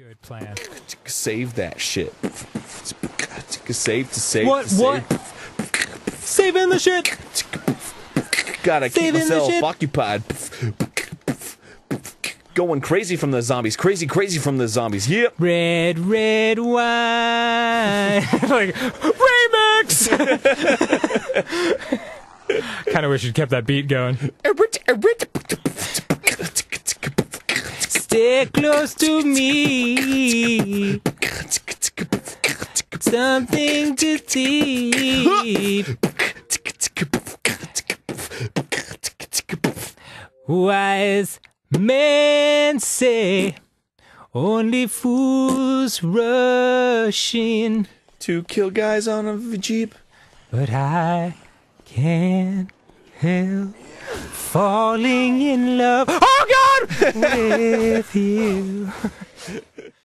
Good plan. Save that shit. Save. What? Saving the shit. Gotta keep Saving the myself shit. occupied. Going crazy from the zombies. Crazy from the zombies. Yep. Red wine. Like remix. Kind of wish you'd kept that beat going. Stay close to me. Something to deep. Wise men say only fools rush in, To kill guys on a Jeep. but I can't help falling in love. Oh God, with you.